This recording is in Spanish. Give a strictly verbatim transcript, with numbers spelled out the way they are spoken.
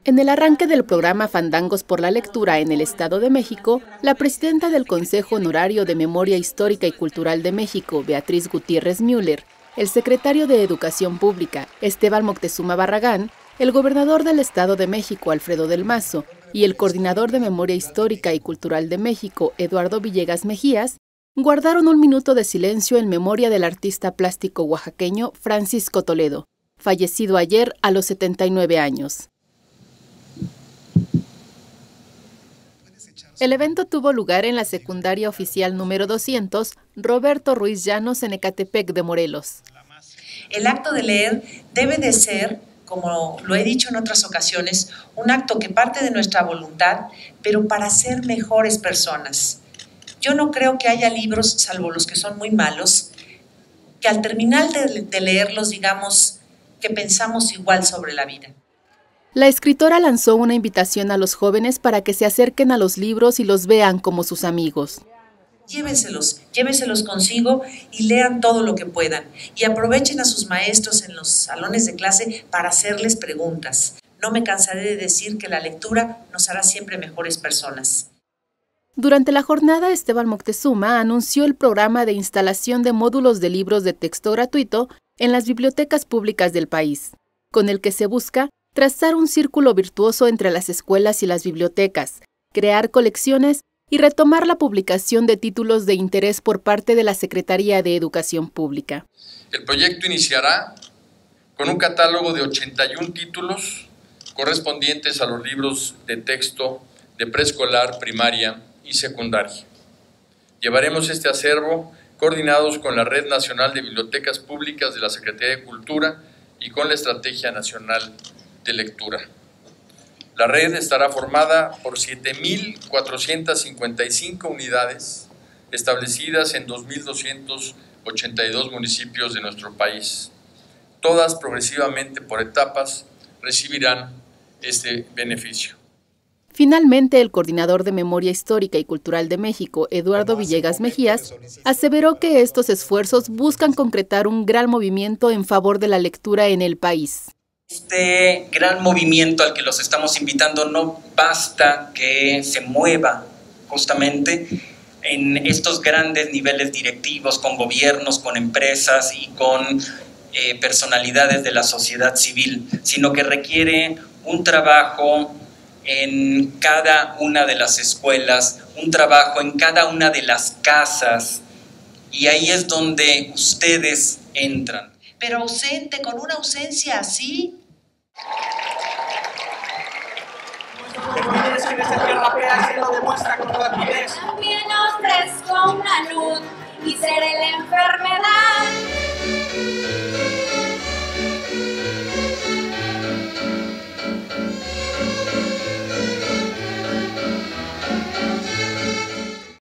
En el arranque del programa Fandangos por la Lectura en el Estado de México, la presidenta del Consejo Honorario de Memoria Histórica y Cultural de México, Beatriz Gutiérrez Müller, el secretario de Educación Pública, Esteban Moctezuma Barragán, el gobernador del Estado de México, Alfredo del Mazo, y el coordinador de Memoria Histórica y Cultural de México, Eduardo Villegas Mejías, guardaron un minuto de silencio en memoria del artista plástico oaxaqueño Francisco Toledo, fallecido ayer a los setenta y nueve años. El evento tuvo lugar en la secundaria oficial número doscientos, Roberto Ruiz Llanos, en Ecatepec de Morelos. El acto de leer debe de ser, como lo he dicho en otras ocasiones, un acto que parte de nuestra voluntad, pero para ser mejores personas. Yo no creo que haya libros, salvo los que son muy malos, que al terminar de, de leerlos digamos que pensamos igual sobre la vida. La escritora lanzó una invitación a los jóvenes para que se acerquen a los libros y los vean como sus amigos. Llévenselos, llévenselos consigo y lean todo lo que puedan. Y aprovechen a sus maestros en los salones de clase para hacerles preguntas. No me cansaré de decir que la lectura nos hará siempre mejores personas. Durante la jornada, Esteban Moctezuma anunció el programa de instalación de módulos de libros de texto gratuito en las bibliotecas públicas del país, con el que se busca trazar un círculo virtuoso entre las escuelas y las bibliotecas, crear colecciones y retomar la publicación de títulos de interés por parte de la Secretaría de Educación Pública. El proyecto iniciará con un catálogo de ochenta y un títulos correspondientes a los libros de texto de preescolar, primaria y secundaria. Llevaremos este acervo coordinados con la Red Nacional de Bibliotecas Públicas de la Secretaría de Cultura y con la Estrategia Nacional de Lectura. La red estará formada por siete mil cuatrocientas cincuenta y cinco unidades establecidas en dos mil doscientos ochenta y dos municipios de nuestro país. Todas progresivamente por etapas recibirán este beneficio. Finalmente, el coordinador de Memoria Histórica y Cultural de México, Eduardo Villegas Mejías, aseveró que estos esfuerzos buscan concretar un gran movimiento en favor de la lectura en el país. Este gran movimiento al que los estamos invitando no basta que se mueva justamente en estos grandes niveles directivos con gobiernos, con empresas y con eh, personalidades de la sociedad civil, sino que requiere un trabajo en cada una de las escuelas, un trabajo en cada una de las casas, y ahí es donde ustedes entran. Pero ausente, con una ausencia así.